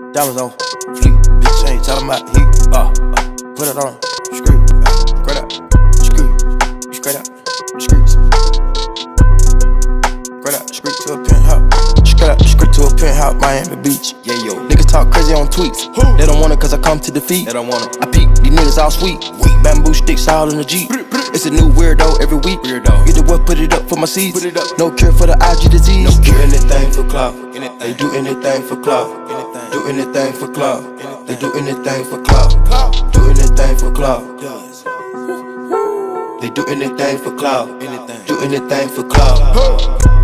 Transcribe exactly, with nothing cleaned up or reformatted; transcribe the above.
Diamonds on fleek, bitch ain't tell them about heat. Uh, uh, put it on, screw, uh, straight up, screw, straight up, screws. Straight up, screw to a penthouse. Straight up, screw to a penthouse, Miami Beach. Yeah, yo. Niggas talk crazy on tweets. They don't want it cause I come to defeat. They don't want it. I peep, these niggas all sweet. Bamboo sticks all in the Jeep. It's a new weirdo every week. Weirdo. Get the what, put it up for my seeds. Put it up. No cure for the I G disease. No cure. Do anything for clout. They do anything for clout. Do anything for clout. They do anything for clout. Do anything for clout. They do anything for clout. Do anything for clout.